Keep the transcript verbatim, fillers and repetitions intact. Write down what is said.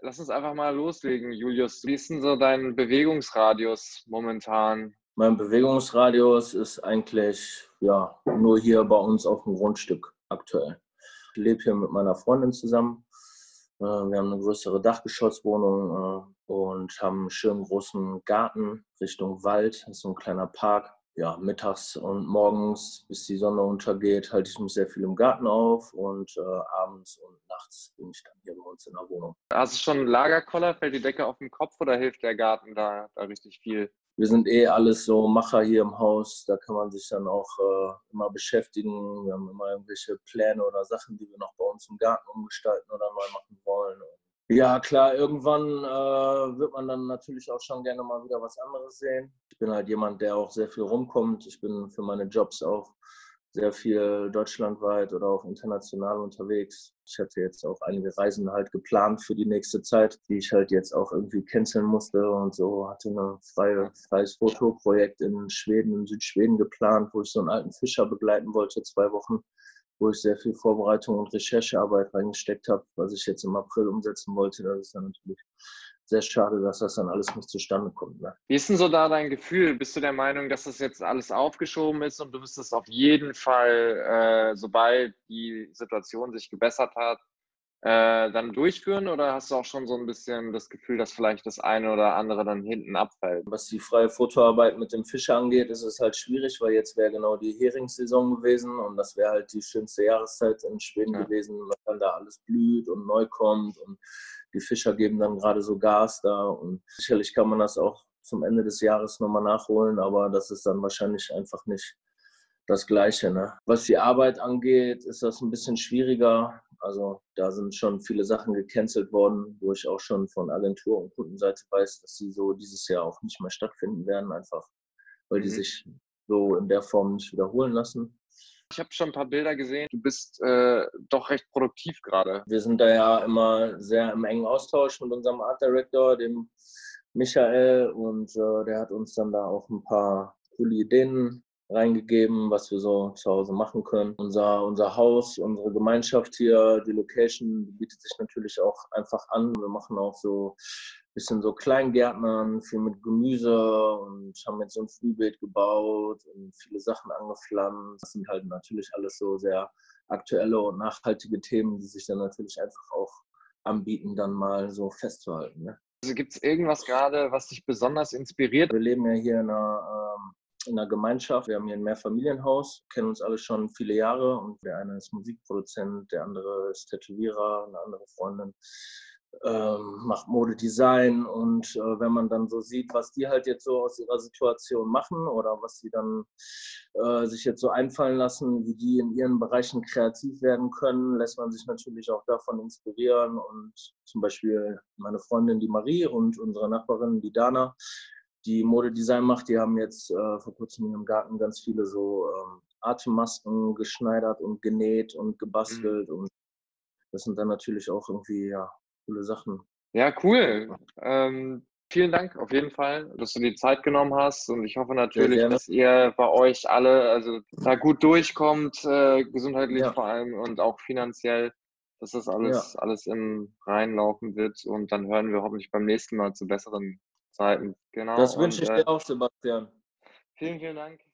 lass uns einfach mal loslegen, Julius. Wie ist denn so dein Bewegungsradius momentan? Mein Bewegungsradius ist eigentlich, ja, nur hier bei uns auf dem Grundstück aktuell. Ich lebe hier mit meiner Freundin zusammen. Äh, wir haben eine größere Dachgeschosswohnung äh, und haben einen schönen großen Garten Richtung Wald. Das ist so ein kleiner Park. Ja, mittags und morgens, bis die Sonne untergeht, halte ich mich sehr viel im Garten auf und äh, abends und nachts bin ich dann hier bei uns in der Wohnung. Hast du schon einen Lagerkoller? Fällt die Decke auf den Kopf oder hilft der Garten da, da richtig viel? Wir sind eh alles so Macher hier im Haus. Da kann man sich dann auch äh, immer beschäftigen. Wir haben immer irgendwelche Pläne oder Sachen, die wir noch bei uns im Garten umgestalten oder neu machen wollen. Ja, klar, irgendwann äh, wird man dann natürlich auch schon gerne mal wieder was anderes sehen. Ich bin halt jemand, der auch sehr viel rumkommt. Ich bin für meine Jobs auch sehr viel deutschlandweit oder auch international unterwegs. Ich hatte jetzt auch einige Reisen halt geplant für die nächste Zeit, die ich halt jetzt auch irgendwie canceln musste und so. Hatte ein freie, freies Fotoprojekt in Schweden, in Südschweden geplant, wo ich so einen alten Fischer begleiten wollte, zwei Wochen, wo ich sehr viel Vorbereitung und Recherchearbeit reingesteckt habe, was ich jetzt im April umsetzen wollte. Das ist dann natürlich sehr schade, dass das dann alles nicht zustande kommt. Ne? Wie ist denn so da dein Gefühl? Bist du der Meinung, dass das jetzt alles aufgeschoben ist und du wirst es auf jeden Fall, äh, sobald die Situation sich gebessert hat, äh, dann durchführen? Oder hast du auch schon so ein bisschen das Gefühl, dass vielleicht das eine oder andere dann hinten abfällt? Was die freie Fotoarbeit mit dem Fischer angeht, ist es halt schwierig, weil jetzt wäre genau die Heringssaison gewesen und das wäre halt die schönste Jahreszeit in Schweden Ja. gewesen, weil dann da alles blüht und neu kommt und die Fischer geben dann gerade so Gas da und sicherlich kann man das auch zum Ende des Jahres nochmal nachholen, aber das ist dann wahrscheinlich einfach nicht das Gleiche. Ne? Was die Arbeit angeht, ist das ein bisschen schwieriger. Also da sind schon viele Sachen gecancelt worden, wo ich auch schon von Agentur und Kundenseite weiß, dass sie so dieses Jahr auch nicht mehr stattfinden werden, einfach weil die Mhm. sich so in der Form nicht wiederholen lassen. Ich habe schon ein paar Bilder gesehen. Du bist äh, doch recht produktiv gerade. Wir sind da ja immer sehr im engen Austausch mit unserem Art Director, dem Michael, und äh, der hat uns dann da auch ein paar coole Ideen reingegeben, was wir so zu Hause machen können. Unser, unser Haus, unsere Gemeinschaft hier, die Location, die bietet sich natürlich auch einfach an. Wir machen auch so ein bisschen so Kleingärtnern, viel mit Gemüse und haben jetzt so ein Frühbeet gebaut und viele Sachen angepflanzt. Das sind halt natürlich alles so sehr aktuelle und nachhaltige Themen, die sich dann natürlich einfach auch anbieten, dann mal so festzuhalten. Ne? Also gibt es irgendwas gerade, was dich besonders inspiriert? Wir leben ja hier in einer, ähm, in einer Gemeinschaft. Wir haben hier ein Mehrfamilienhaus, kennen uns alle schon viele Jahre und der eine ist Musikproduzent, der andere ist Tätowierer, eine andere Freundin ähm, macht Modedesign und äh, wenn man dann so sieht, was die halt jetzt so aus ihrer Situation machen oder was sie dann äh, sich jetzt so einfallen lassen, wie die in ihren Bereichen kreativ werden können, lässt man sich natürlich auch davon inspirieren und zum Beispiel meine Freundin, die Marie und unsere Nachbarin, die Dana, die Modedesign macht, die haben jetzt äh, vor kurzem in ihrem Garten ganz viele so ähm, Atemmasken geschneidert und genäht und Mhm. gebastelt und das sind dann natürlich auch irgendwie, ja, coole Sachen. Ja, cool. Ähm, vielen Dank auf jeden Fall, dass du die Zeit genommen hast und ich hoffe Sehr natürlich, gerne. dass ihr bei euch alle also da gut durchkommt, äh, gesundheitlich Ja, vor allem und auch finanziell, dass das ja. alles alles im Reinen laufen wird und dann hören wir hoffentlich beim nächsten Mal zu besseren Zeiten. Genau Das wünsche und, ich äh, dir auch, Sebastian. vielen, vielen Dank.